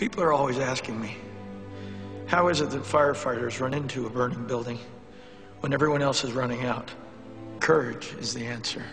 People are always asking me, how is it that firefighters run into a burning building when everyone else is running out? Courage is the answer.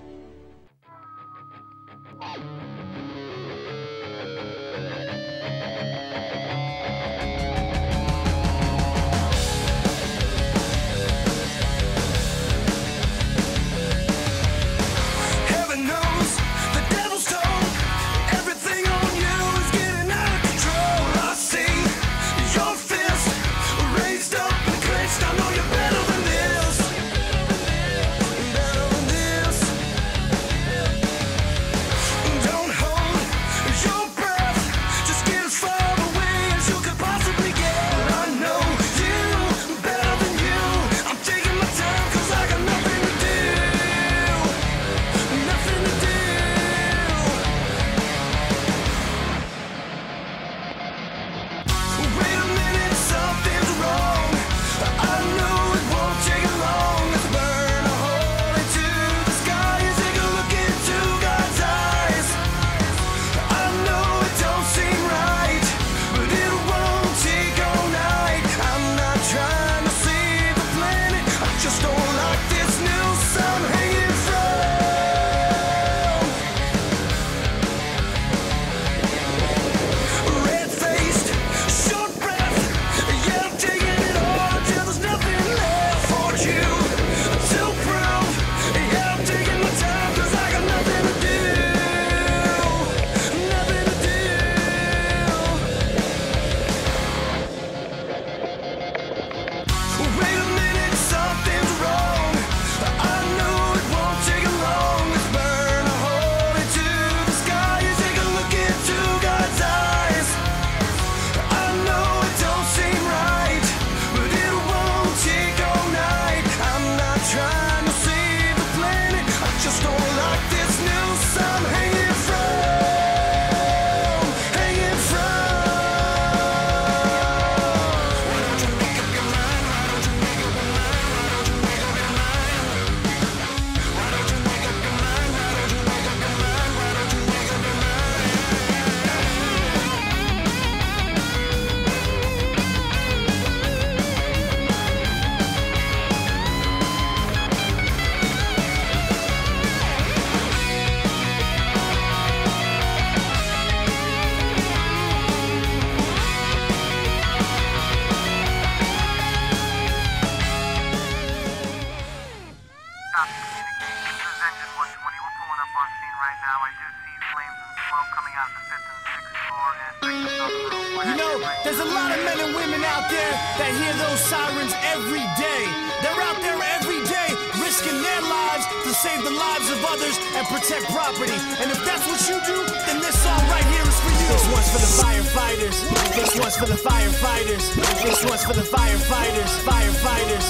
You know, there's a lot of men and women out there that hear those sirens every day. They're out there every day, risking their lives to save the lives of others and protect property. And if that's what you do, then this song right here is for you. This one's for the firefighters. This one's for the firefighters. This one's for the firefighters. Firefighters.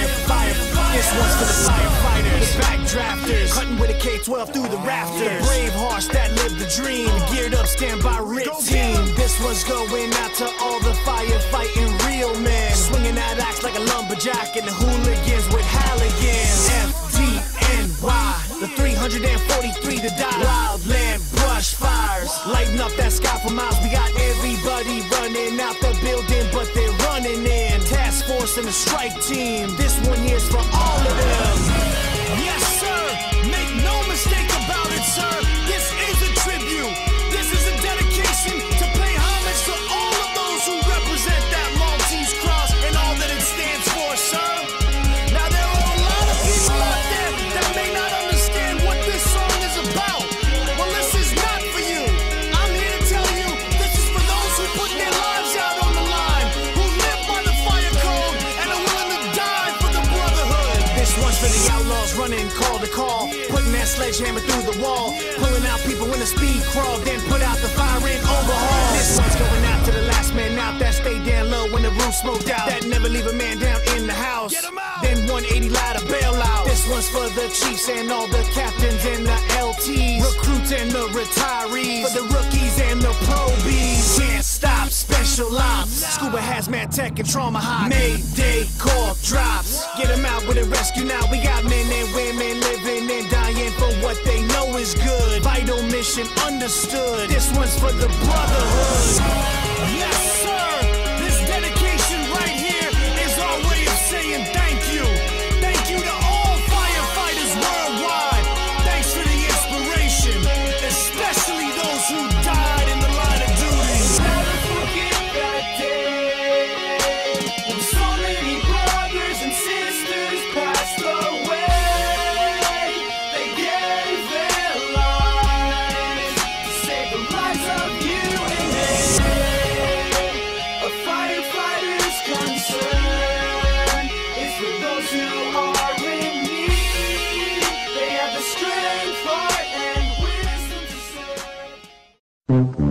This one's for the firefighters. The backdrafters, cutting with a K-12 through the rafters. The brave hearts that live the dream. Geared up, standby, RIT team. This one's going out to all the firefighting real men. Swinging that axe like a lumberjack and the hooligans with Halligans. FDNY, the 343 to die. Wildland brush fires, lighting up that sky for miles. We got everybody running out the building, but they're running in. Task force and the strike team. This one here's for all of them. Yes, sir. Make no mistake about it, sir. This is a tribute. This is a dedication to pay homage to all of those who represent that Maltese cross and all that it stands for, sir. Now, there are a lot of people out there that may not understand what this song is about. Well, this is not for you. I'm here to tell you this is for those who put their lives out on the line, who live by the fire code and are willing to die for the brotherhood. This one's for the outlaws running call to call, putting that sledgehammer through the wall, pulling out people in a speed crawl, then put out the fire and overhaul. This one's going out to the last man out that stayed down low when the roof smoked out, that never leave a man down in the house. Then 180 loud to bail out. This one's for the chiefs and all the captains and the LTs, recruits and the retirees, for the rookies and the probies. Can't stop, special ops, scuba hazmat tech and trauma hot. Mayday call drops, get them out with a rescue now. We got men and women living and dying for what they know is good. Vital mission understood. This one's for the brotherhood. Thank you.